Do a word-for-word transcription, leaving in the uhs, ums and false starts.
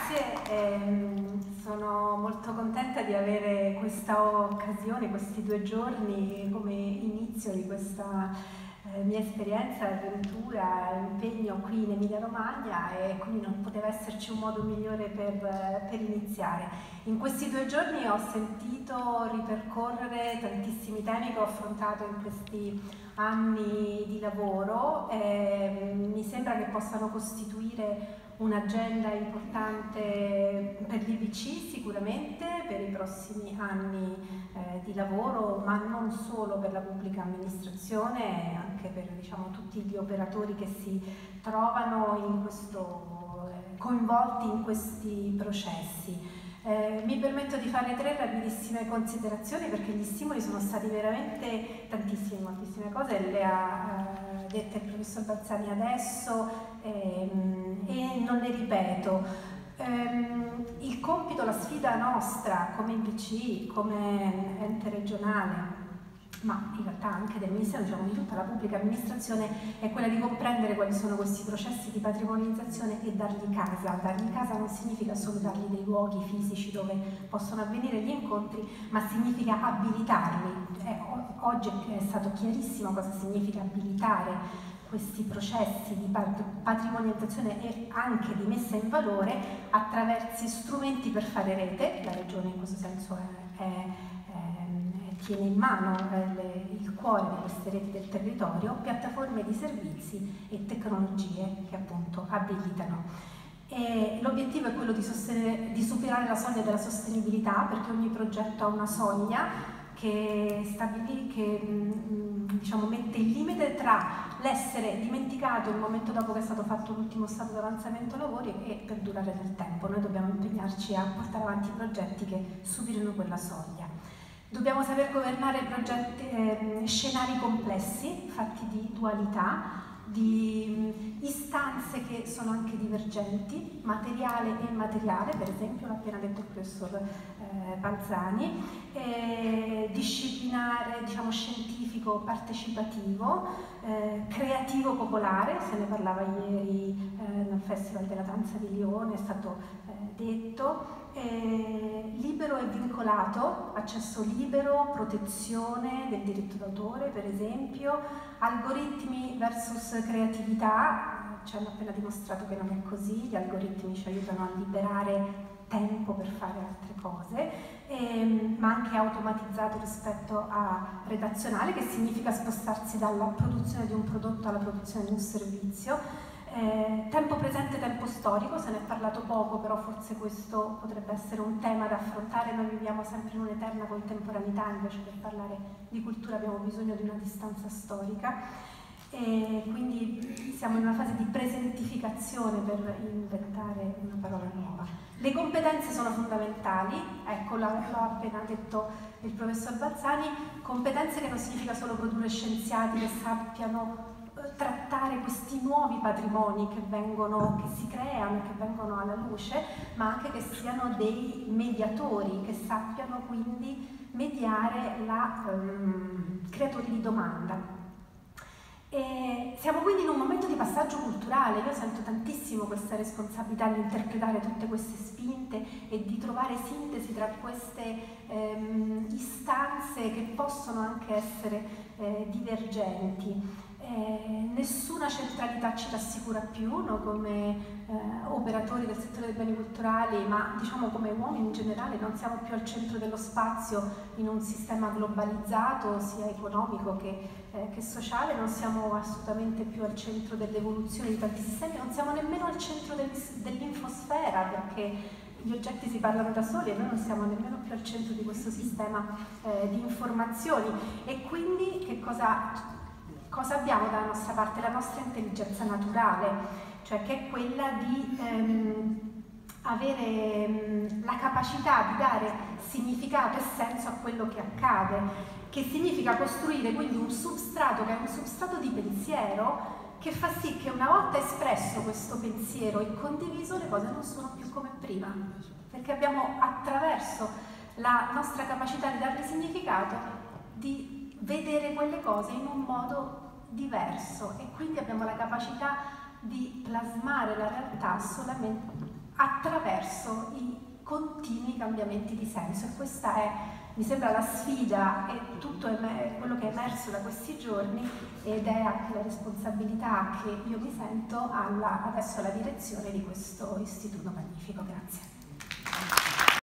grazie. Eh, sono molto contenta di avere questa occasione, questi due giorni come inizio di questa eh, mia esperienza, avventura, impegno qui in Emilia Romagna, e quindi non poteva esserci un modo migliore per, per iniziare. In questi due giorni ho sentito ripercorrere tantissimi temi che ho affrontato in questi anni di lavoro. Eh, mi sembra che possano costituire un'agenda importante per l'I B C sicuramente, per i prossimi anni eh, di lavoro, ma non solo per la pubblica amministrazione, anche per, diciamo, tutti gli operatori che si trovano in questo, eh, coinvolti in questi processi. Eh, mi permetto di fare tre rapidissime considerazioni, perché gli stimoli sono stati veramente tantissimi, moltissime cose le ha eh, dette il professor Balzani adesso ehm, e non le ripeto. Ehm, il compito, la sfida nostra come I B C, come ente regionale, ma in realtà anche del Ministero, diciamo di tutta la pubblica amministrazione, è quella di comprendere quali sono questi processi di patrimonializzazione e dargli casa. Dargli casa non significa solo dargli dei luoghi fisici dove possono avvenire gli incontri, ma significa abilitarli. Eh, oggi è stato chiarissimo cosa significa abilitare questi processi di patrimonializzazione e anche di messa in valore attraverso strumenti per fare rete. La Regione in questo senso è, è tiene in mano eh, le, il cuore di queste reti del territorio, piattaforme di servizi e tecnologie che appunto abilitano. L'obiettivo è quello di, di superare la soglia della sostenibilità, perché ogni progetto ha una soglia che, stabili, che mh, diciamo, mette il limite tra l'essere dimenticato il momento dopo che è stato fatto l'ultimo stato di avanzamento lavori e perdurare nel tempo. Noi dobbiamo impegnarci a portare avanti progetti che superino quella soglia. Dobbiamo saper governare progetti, eh, scenari complessi, fatti di dualità, di istanze che sono anche divergenti, materiale e immateriale, per esempio l'ha appena detto il professor eh, Balzani, eh, disciplinare, diciamo, scientifico partecipativo, eh, creativo popolare, se ne parlava ieri eh, nel Festival della Danza di Lione, è stato eh, detto, eh, libero e vincolato, accesso libero, protezione del diritto d'autore per esempio, algoritmi versus creatività. Ci hanno appena dimostrato che non è così, gli algoritmi ci aiutano a liberare tempo per fare altre cose, ehm, ma anche automatizzato rispetto a redazionale, che significa spostarsi dalla produzione di un prodotto alla produzione di un servizio. Eh, tempo presente, tempo storico, se ne è parlato poco, però forse questo potrebbe essere un tema da affrontare. Noi viviamo sempre in un'eterna contemporaneità, invece per parlare di cultura abbiamo bisogno di una distanza storica. E quindi siamo in una fase di presentificazione per inventare una parola nuova. Le competenze sono fondamentali, ecco, l'ha appena detto il professor Balzani, competenze che non significa solo produrre scienziati che sappiano trattare questi nuovi patrimoni che vengono, che si creano, che vengono alla luce, ma anche che siano dei mediatori, che sappiano quindi mediare la um, creatori di domanda. E siamo quindi in un momento di passaggio culturale. Io sento tantissimo questa responsabilità di interpretare tutte queste spinte e di trovare sintesi tra queste ehm, istanze che possono anche essere eh, divergenti. Eh, nessuna centralità ci rassicura più, noi come eh, operatori del settore dei beni culturali, ma diciamo come uomini in generale, non siamo più al centro dello spazio in un sistema globalizzato sia economico che, eh, che sociale, non siamo assolutamente più al centro dell'evoluzione di tanti sistemi, non siamo nemmeno al centro del, dell'infosfera, perché gli oggetti si parlano da soli e noi non siamo nemmeno più al centro di questo sistema eh, di informazioni. E quindi che cosa... Cosa abbiamo dalla nostra parte? La nostra intelligenza naturale, cioè che è quella di ehm, avere ehm, la capacità di dare significato e senso a quello che accade, che significa costruire quindi un substrato che è un substrato di pensiero che fa sì che una volta espresso questo pensiero e condiviso le cose non sono più come prima, perché abbiamo attraverso la nostra capacità di darle significato di vedere quelle cose in un modo diverso, e quindi abbiamo la capacità di plasmare la realtà solamente attraverso i continui cambiamenti di senso, e questa è, mi sembra, la sfida e tutto quello che è emerso da questi giorni, ed è anche la responsabilità che io mi sento alla, adesso alla direzione di questo istituto magnifico. Grazie.